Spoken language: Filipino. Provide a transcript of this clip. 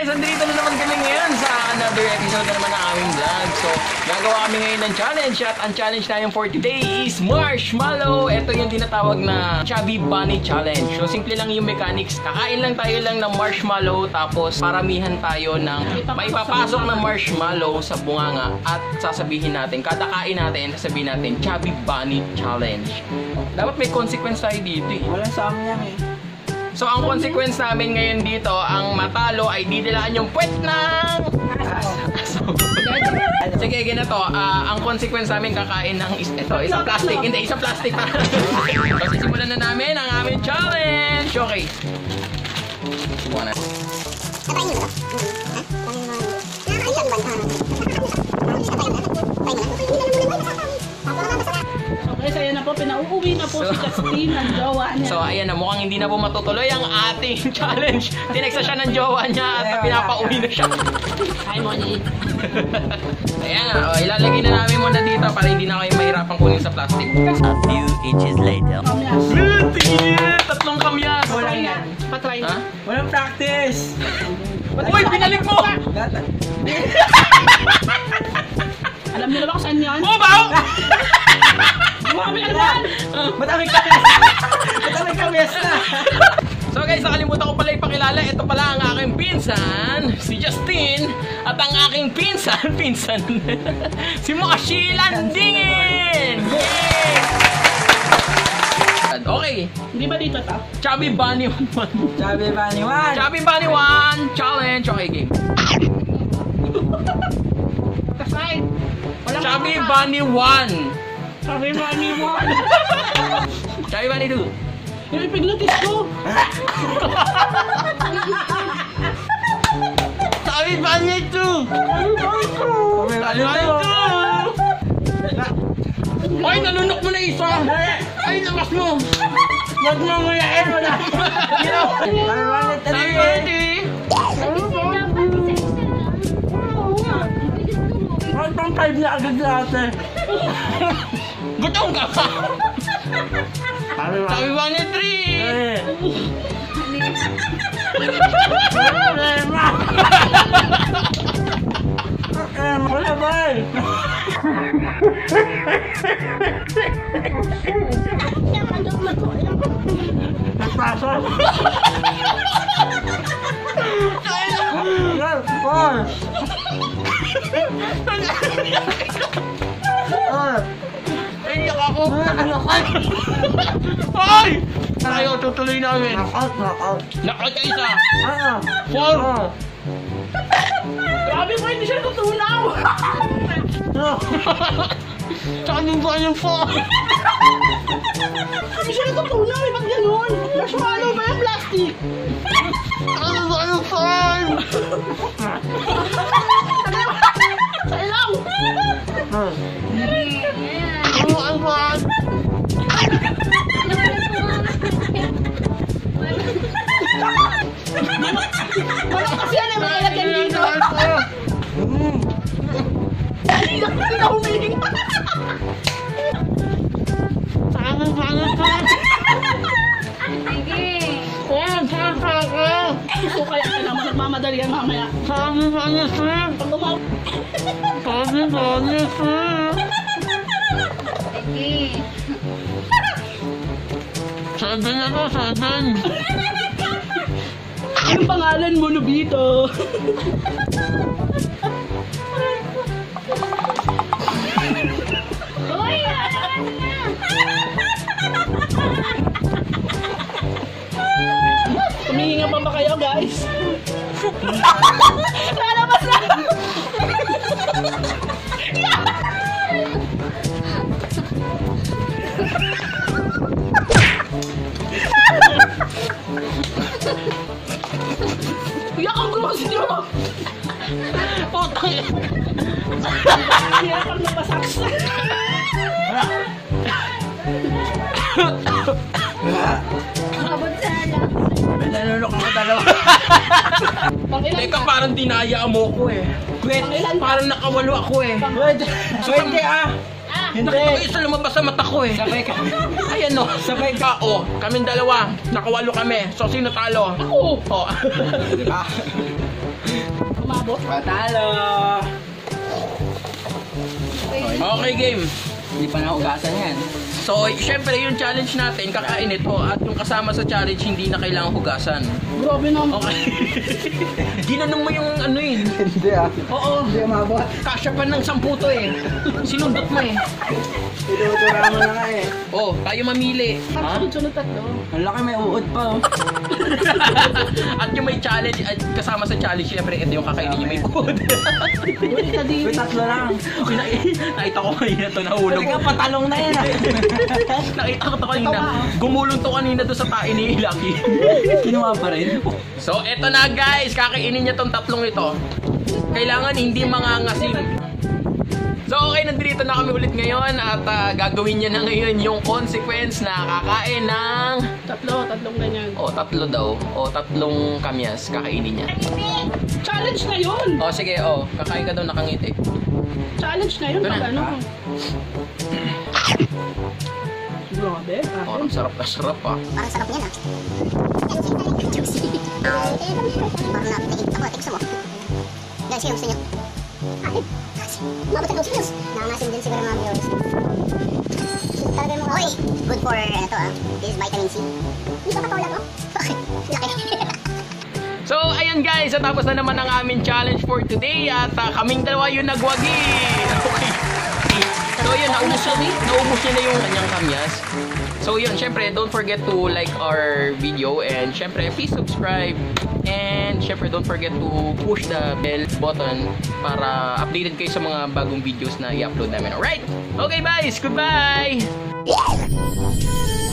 guys, andito na naman kami ngayon sa another episode na naman ng aming vlog. So, gagawa kami ngayon ng challenge at ang challenge namin for today is marshmallow. Ito yung tinatawag na Chubby Bunny Challenge. So, simple lang yung mechanics. Kakain lang tayo ng marshmallow tapos paramihan tayo ng may papasok ng marshmallow sa bunganga at sasabihin natin, kada kain natin, sasabihin natin Chubby Bunny Challenge. Dapat may consequence tayo dito eh. Wala sa amin yan eh. So, ang consequence namin ngayon dito, ang matalo ay didilaan yung puwet ng aso. Sige, ganito. Ang consequence namin kakain ng isang plastic. Hindi, isang plastic pa. So, sisimulan na namin ang aming challenge. Okay. Subukan natin. Okay, so ayan na po, pinauuwi na po si Justin ng jowa niya. So ayan na, mukhang hindi na po matutuloy ang ating challenge. Tineksa siya ng jowa niya at pinapauwi na siya. Hi, Moni. Ayan na, ilalagay na namin muna dito para hindi na kayo mahirapang kunin sa plastic. A few inches later. Tatlong kamyas! Patry na. Patry na. Walang practice! Uy, binalik mo! Gata. Alam niyo na ba kung saan yan? Bumaw! Bumawi ka naman! Matamig kami! Matamig kami na! So guys, nakalimutan ko pala ipakilala. Ito pala ang aking pinsan, si Justin. At ang aking pinsan, si Moshi Landingin! Yay! Okay. Hindi ba dito ta? Chubby Bunny 1. Chubby Bunny 1! Chubby Bunny 1 challenge. Okay, game. Kasay! Chubby Bunny 1. Chubby Bunny 1. Chubby Bunny 2. Yung ipiglutis ko! Chubby Bunny 2. Chubby Bunny 2. Ay, nalunok mo na isa. Ay, labas mo. Huwag mo nguyain mo na! Chubby Bunny 3. Huwag pang 5 na agad na ate! Gutom ka pa. Chubby Bunny 3! Wala ba eh! Nagpasok! Iyak ako. Ay! Tayo, tutuloy namin. Knockout! Nakot ka isa. 4. Grabe ko, hindi siya tutunaw! Saan yung ba yung 4? Hindi siya natutunaw eh, ba't ganun? Marshmallow ba yung plastic? Ano ba yung 5? Salaw! Ano ang 5? Wala kasi yan eh, makalagyan dito! Hindi na humiling! Saan So kaya ka naman nagmamadali yan mamaya. Pag umaw... Sabi na to, sabi. Anong pangalan mo, Nobito? Humihinga pa ba kayo, guys? Lalabas na! Iyak ang gross nyo! Putang. Iyak ang napasaks. Abot sana. Nalulok ako dalawa. Teka, parang dinaya mo ko eh. Wait, Parang nakawalo ako eh. wait, ah! Nakita ko isa lumabas sa mata ko eh. Sabay ka. Ayan o. Sabay ka. Kaming dalawa. Nakawalo kami. So, sino talo? Ako. Oh. Diba? Umabot. Patalo. Okay, game. Hindi pa nahugasan yan. So, syempre yung challenge natin, kakain ito. At yung kasama sa challenge, hindi na kailangan hugasan. Grabe naman. Okay. Ginanong mo yung ano eh. Hindi ah. Oo. Hindi mabot. Kasya pa ng 10 to eh. Sinundot mo eh. Inutura mo na nga eh. Oh, tayo mamili. Ha? Sunod-sunod tatlo. Ang laki may uod pa oh. At yung may challenge, at kasama sa challenge, syempre ito yung kakainin yung may food. Ulit ka Uy, din. tatlo lang. Nakita ko kanina to, nahulog. Talaga patalong na yan ah. Nakita ko to kanina. Gumulong to kanina doon sa tae ni Lucky. Kinuha pa rin. So, eto na guys. Kakainin niya tong tatlong ito. Kailangan hindi mangangasim. So, okay. Nandito na kami ulit ngayon. At gagawin niya na ngayon yung consequence na kakain ng... Tatlong ganyan. tatlo daw. Tatlong kamyas. Kakainin niya. Challenge na yun. Sige. Kakain ka daw nakangiti. Challenge na yun. Ito na. Pag ano. Grabe. Parang sarap na sarap ah. Parang sarap niyan ah. Juicy. Parang napitigit ako. Tigso mo. Guys, yung gusto nyo. Mabot sa gusto news. Nakamasin din siguro mga viewers. Talaga yung mga... Uy! Good for ano to ah. This is vitamin C. Hindi ba katulad mo? Okay. Laki. So, ayan guys, tapos na naman ang aming challenge for today at kaming dalawa yung nagwagi. Okay. So, yun, naubos niya na yung kanyang kamyas. So, yun, syempre, don't forget to like our video and syempre, please subscribe and syempre, don't forget to push the bell button para updated kayo sa mga bagong videos na i-upload namin. Alright? Okay, guys, goodbye!